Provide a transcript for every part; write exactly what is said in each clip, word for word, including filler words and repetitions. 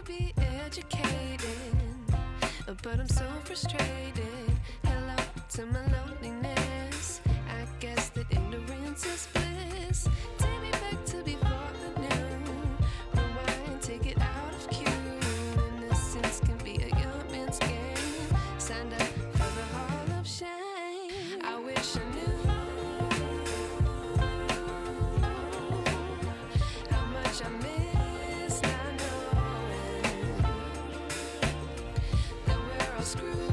be educated, but I'm so frustrated. Hello to my loneliness. I guess that ignorance is bliss. Take me back to before I knew. Rewind, take it out of cue. Innocence can be a young man's game. Signed up for the hall of shame. I wish I knew how much I miss not knowing that we're all screwed.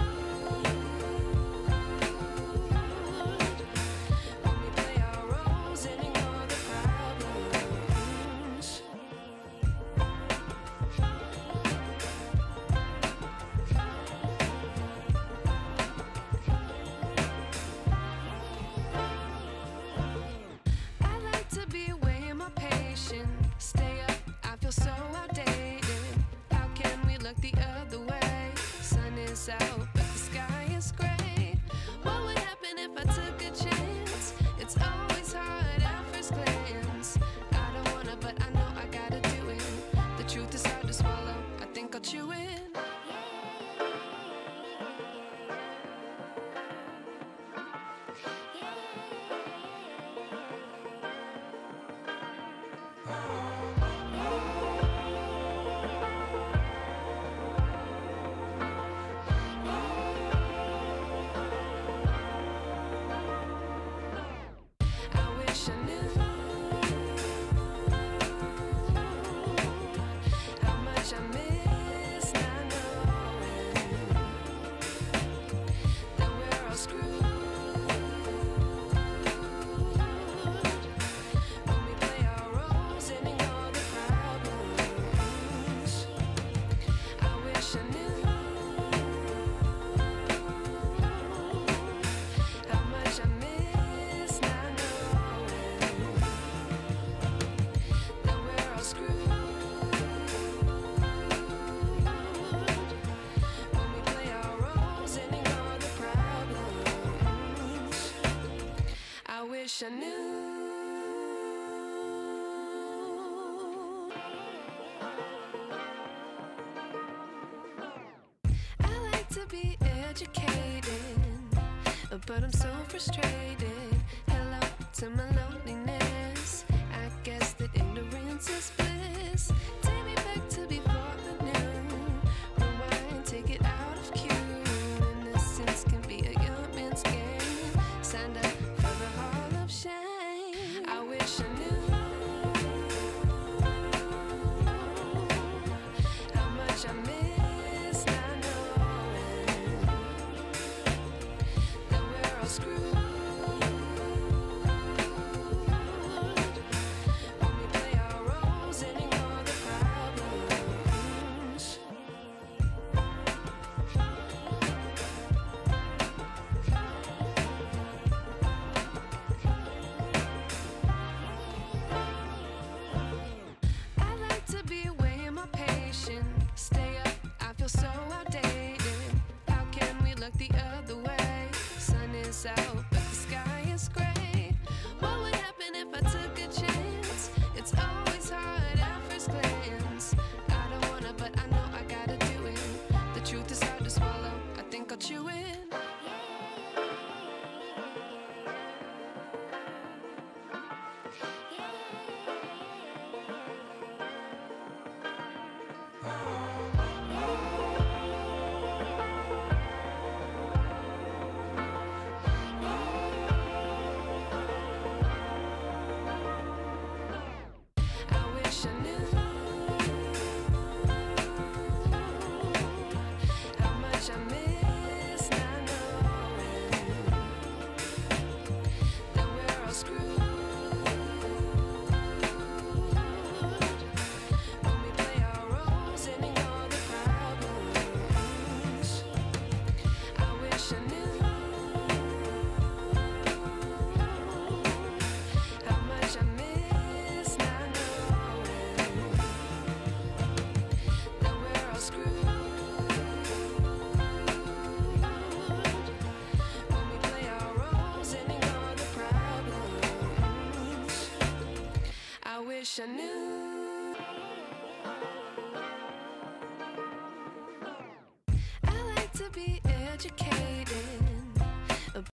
Stay up, I feel so outdated. How can we look the other way? Sun is out, but the sky is gray. What would happen if I took a chance? It's always hard at first glance. I don't wanna, but I know I gotta do it. The truth is hard to swallow, I think I'll chew it. I wish I knew. I like to be educated, but I'm so frustrated. Hello to my loneliness. I guess that ignorance is bliss. Take me back to before I knew. Rewind, take it out of cue. Innocence can be a young man's game. Signed up for the hall of shame. I wish I knew how much I miss not knowing that we're all screwed. When we play our roles and ignore the problems. Stay up, I feel so outdated. How can we look the other way? Sun is out, but the sky is gray. What would happen if I took a chance? It's always hard at first glance. I don't wanna, but I know I gotta do it. The truth is hard to swallow, I think I'll chew it. wish I knew. be educated,